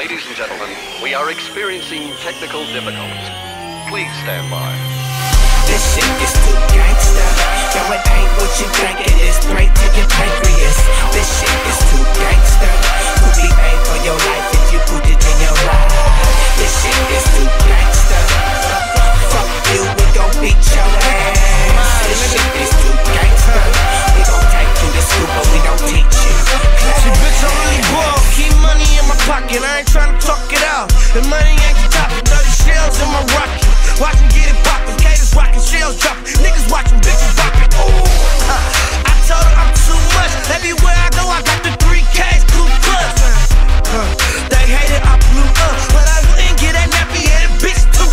Ladies and gentlemen, we are experiencing technical difficulties. Please stand by. This shit is too gangsta. Yo, it ain't what you think it is. Straight to your pancreas. This shit is too gangsta. Who be paid for your life if you put it in your ride? This shit is too gangsta. Fuck you, we gon' beat your ass. This shit is too gangsta. We gon' take you to school, but we don't teach you. See, bitch, I'm really broke. Keep money in my pocket. I ain't tryna talk it out. The money ain't the topic. 30 shells in my rocket. Watch me get it poppin'. Gators rockin', shells droppin'. Niggas watchin', bitches poppin'. Ooh, I told her I'm too much. Everywhere I go, I got the 3Ks, Ku Klux. They hated, I blew up, but I wouldn't get that nappy-headed bitch $2.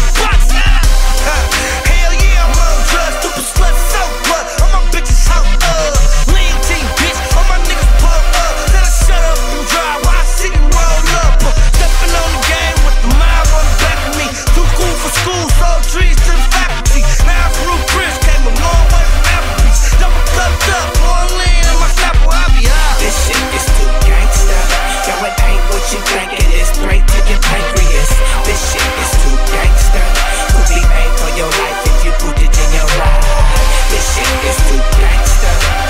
Hell yeah, I'm on drugs, stupid slut, so what? All my bitches out lean team, bitch. All my niggas pull up. Then I shut up and drive while I see you roll up. Steppin' on the game with the mob on the back of me. Too cool for school, sold trees to the faculty. Now I'm through Chris, came a long way from Applebee's. Double cupped up, pouring lean in my snapper, I be high. This shit is too gangsta. Yo, it ain't what you think it is. Straight to your pancreas. This shit is too gangsta. Who be paid for your life if you put it in your ride? This shit is too gangsta.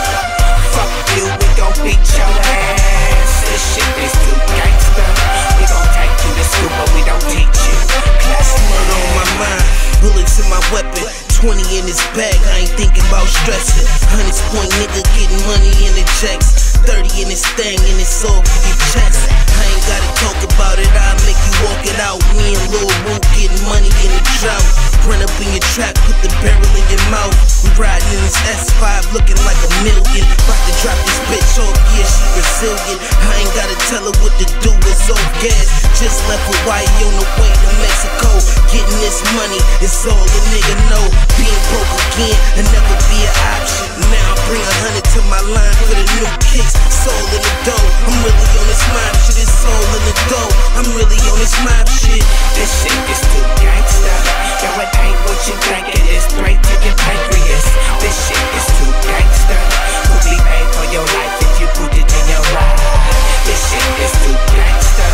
Fuck you, we gon' beat your ass. This shit is too gangsta. We gon' take you to school, but we don't teach you. Class murder on my mind, bullets in my weapon, 20 in this bag, I ain't thinking about stressing. 100 point nigga getting money in the checks, 30 in this thing and it's all for your chest. I ain't gotta talk about it, I'll make you walk it out. Me and Lil Root getting money in the drought. Run up in your trap, put the barrel in your mouth. We riding in this S5 looking like a million. About to drop this bitch off, yeah, she Brazilian. I ain't gotta tell her what to do, it's off gas. Just left Hawaii on the way to Mexico. Getting this money, it's all a nigga know. Being broke again, and never be an option. Now I bring 100 to my line for the new kicks. Soul in the dough, I'm really on this mob shit. It's soul in the dough, I'm really on this mob shit. This shit is too gangsta. Yo, it ain't what you think it is. Straight to your pancreas. This shit is too gangsta. Who be paid for your life if you put it in your ride? This shit is too gangsta.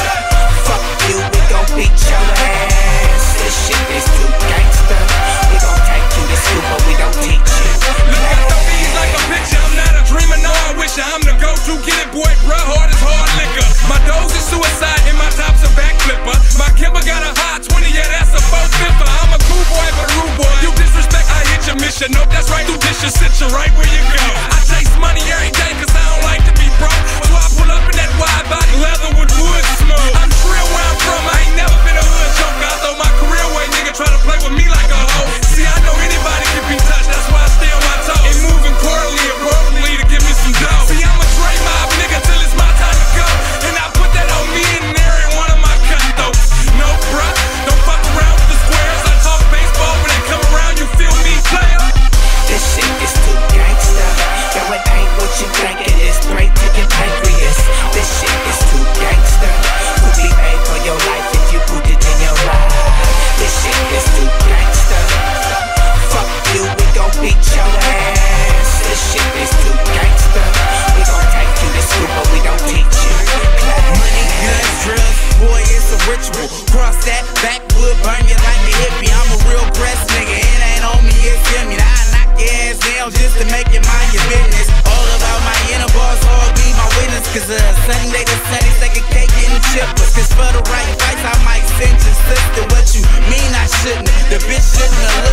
Fuck you, we gon' beat your ass. This shit is too gangsta. We gon' take you to school, but we don't teach you. Look at the bees like a picture. I'm not a dreamer, no, I wish I'm the go-to. Get it, boy, bruh, hard as hard liquor. My doze is suicide and my top's a back flipper. My Kimber got a hot 20, yeah, that's a 4-5er. I'm a cool boy, but a rude boy. You disrespect, I hit your mission. Nope, that's right, do dishes, sit you right where you go. I chase money every day, cause I don't like to be broke. So I pull up in that wide body leather with wood smoke. I'm trill where I'm from, I ain't never been a hood joker. I throw my career away, nigga, try to play with me like a hoe. See, I know anybody can be touched, that's why I stay on my toes. And moving quarterly appropriately to give me some dough. See, I'm a Dre mob nigga till it's my time to go. And I put that on me and every one of my cutthroats. No, bruh, don't fuck around with the squares. I talk baseball when they come around, you feel me, player? This shit is too gangsta. Yo, it ain't what you think it is. Straight to your pancreas. This shit is too gangsta. Who be paid for your life if you put it in your ride? This shit is too gangsta. Fuck you, we gon' beat your ass. This shit is too gangsta. We gon' take you to school, but we don't teach you. Money, guns, drugs, boy, it's a ritual. Cross that backwood, burn you like a hippie. I'm a real press nigga, it ain't on me, you feel me? I knock your ass down just to make you mind your business. All about my inner boss, all be my witness. Cause Sunday to Sunday, take a cake and chippers. Cause for the right price, I might send your sister. What you mean I shouldn't? The bitch shouldn't have